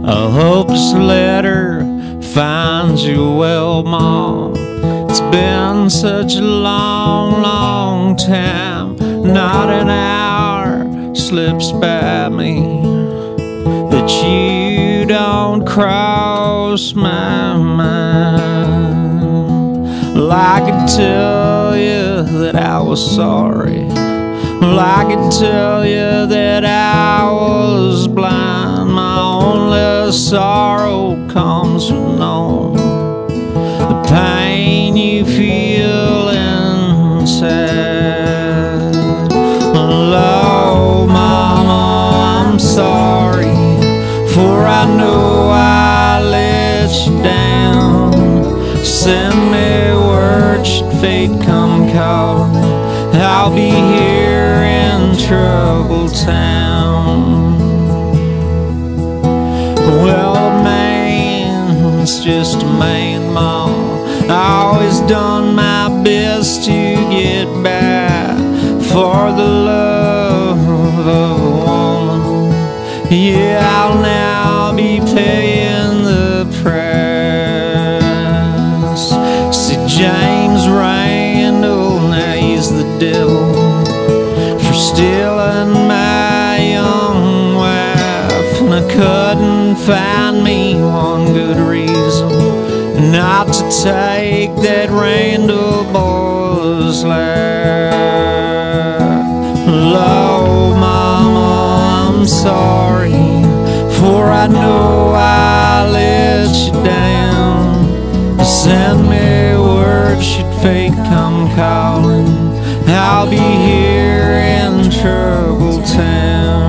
I hope this letter finds you well, Mom. It's been such a long, long time. Not an hour slips by me that you don't cross my mind. Well, I could tell you that I was sorry. Well, I could tell you that I was blind. My only sorrow comes from knowing the pain you feel inside. Oh, Mama, I'm sorry, for I know I let you down. Send me word should fate come calling. I'll be here in Trouble Town. Well, a man's just a man, Mom. I always done my best to get by for the love of a woman. Yeah, I'll now be paying the price. See, James Randall, now he's the devil for stealing my young wife. And I couldn't find me one good reason not to take that Randall boy's life. Oh, Mama, I'm sorry, for I know I let you down. Send me word should fate come calling. I'll be here in Trouble Town.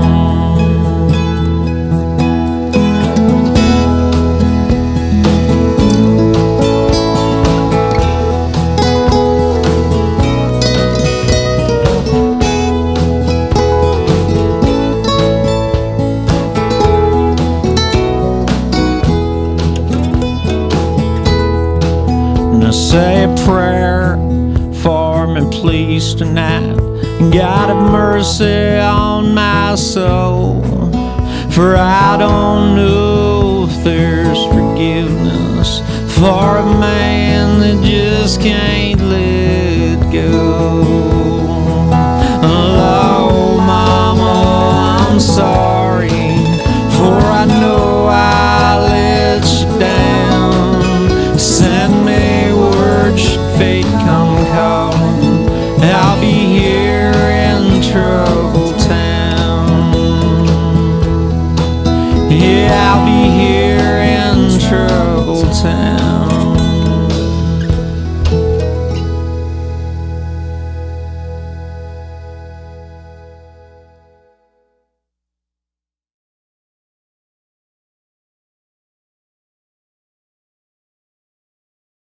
Now say a prayer for me, please, tonight. God have mercy on my soul, for I don't know if there's forgiveness for a man that just can't let go. Oh, Mama, I'm sorry, for I know I let you down. Send me word should fate come calling. I'll be here in Trouble Town. Yeah, I'll be here